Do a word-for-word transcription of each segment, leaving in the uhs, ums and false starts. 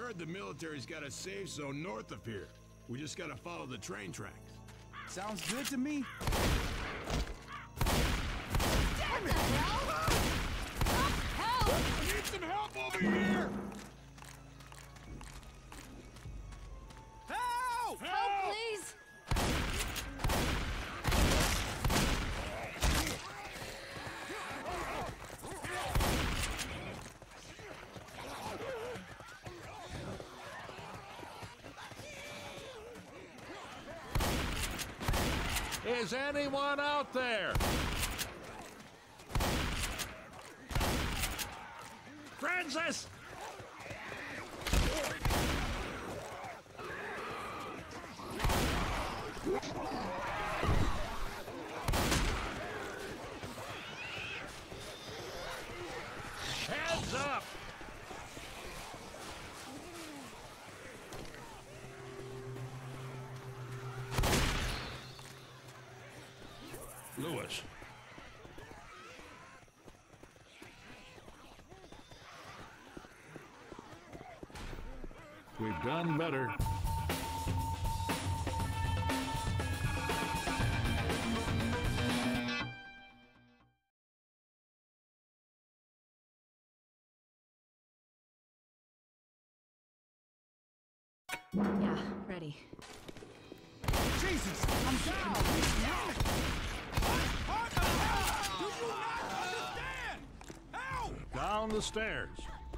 heard the military's got a safe zone north of here. We just gotta follow the train tracks. Sounds good to me. Damn it! Help! Help! I need some help over here! Help! Help, please! Is anyone out there? Francis! Heads up! Lewis. We've done better. Yeah, ready. Jesus, I'm down! What the hell? Do you not understand? Help! Down the stairs.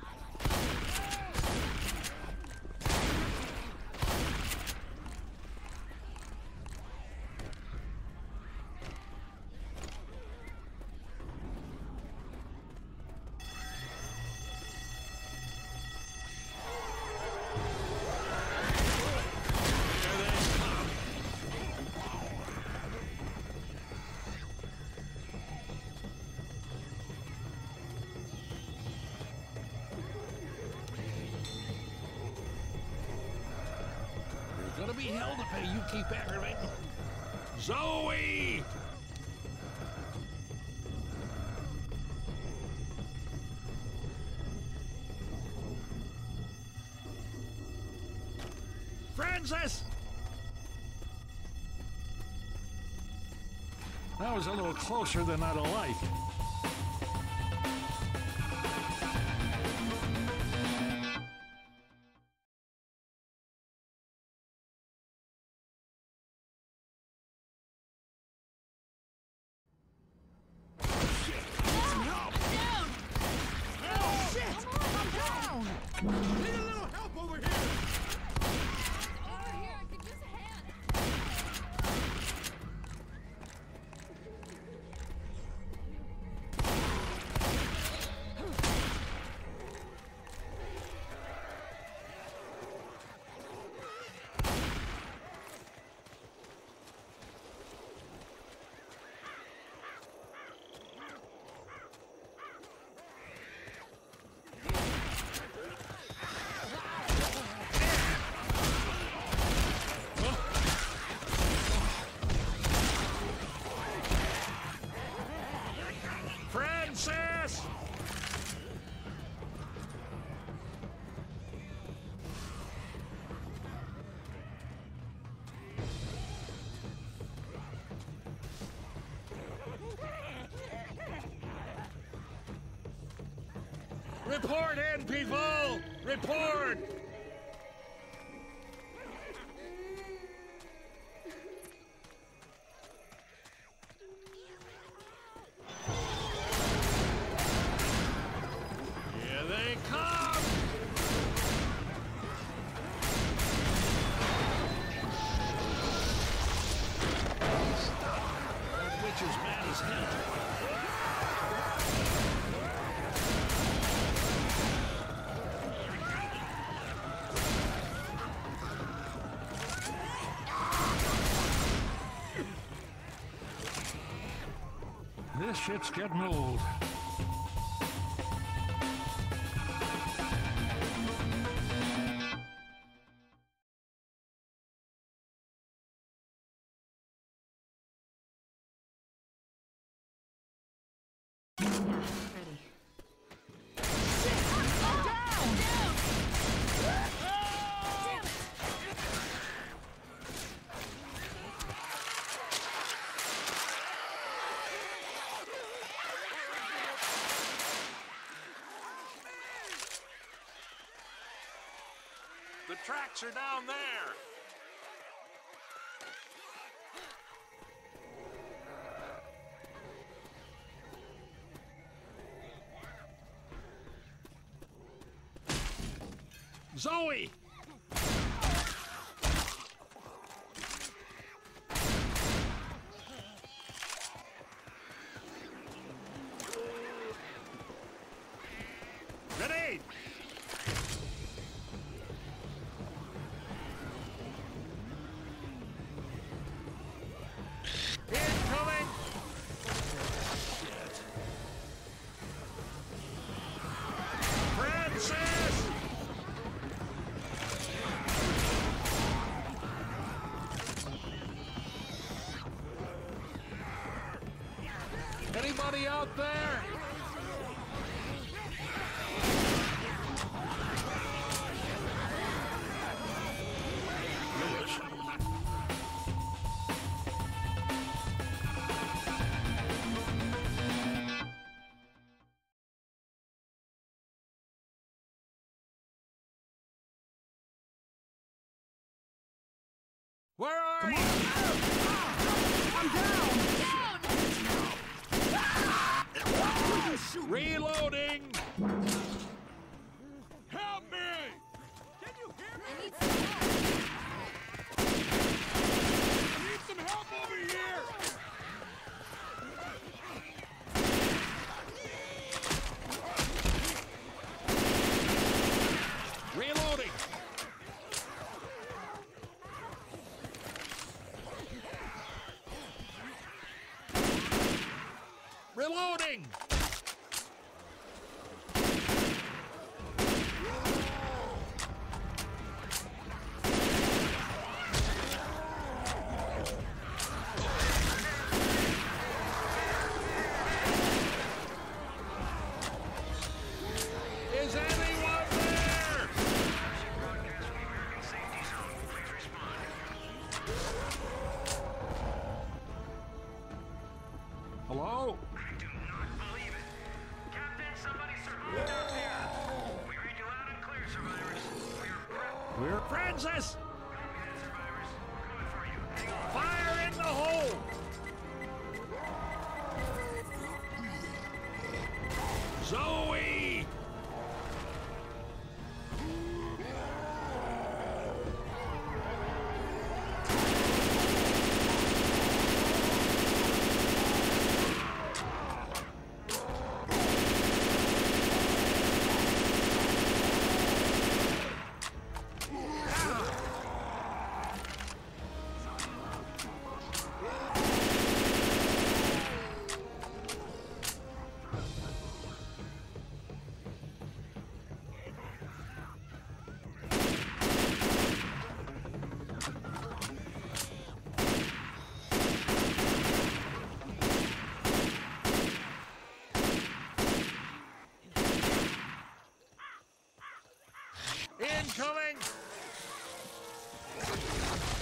Gonna be hell to pay. You keep aggravating. Zoe! Francis! That was a little closer than I'd have liked. Need a little help over here! Over here, I could use a hand. Francis! Report in, people! Report! Here they come! That witch is mad as hell. This shit's getting old. Ready. The tracks are down there. Zoe! Grenade! Incoming! Shit. Francis! Anybody out there? Where are Come you? on. I'm down. Reloading! Help me! Can you hear me? I need some help. I need some help over here! Reloading! Reloading! Is anyone there? Hello? I do not believe it. Captain, somebody survived out there. We read you loud and clear, survivors. We are prepped. We're Francis! Copy that, survivors. We're coming for you. Hang on. Fire in the hole! Zoe! Incoming!